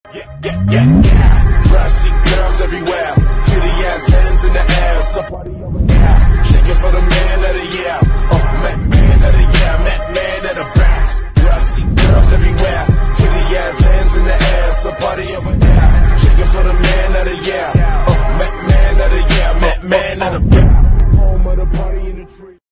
Yeah. Brassy girls everywhere, titty ass hands in the air, so party over there. Shaking for the man of the year, oh man of the year, man of the brass. Brassy girls everywhere, titty ass hands in the air, so party over there. Shaking for the man of the year.